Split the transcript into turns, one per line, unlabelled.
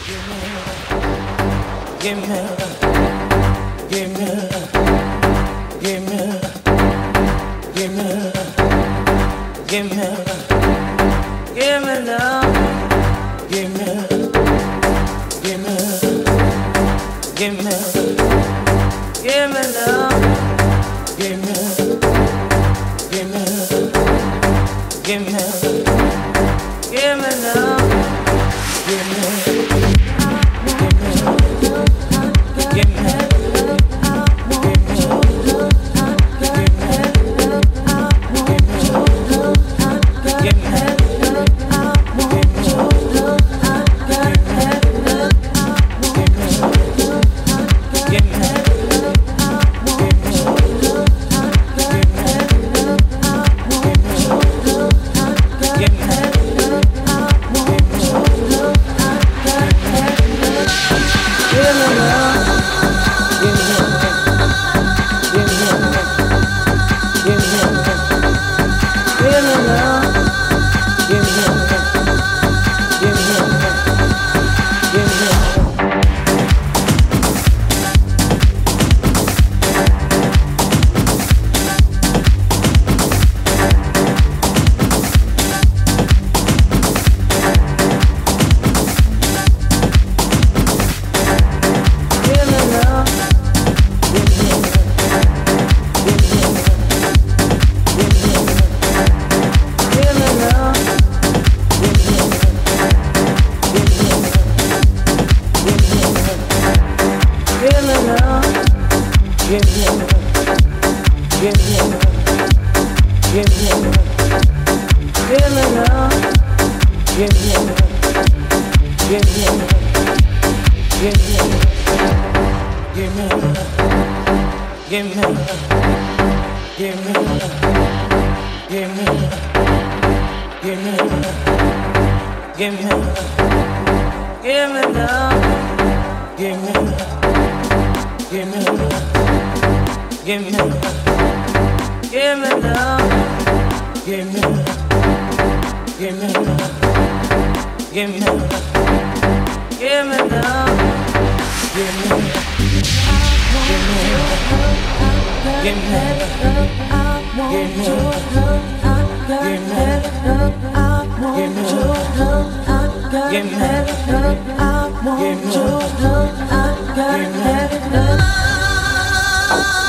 Give me love, give me love, give me love, give me love, give me love, give me love, give me love, give me love, give me love, give me love, give me love, give me love, give me love, give me love, give me love.
Give me love.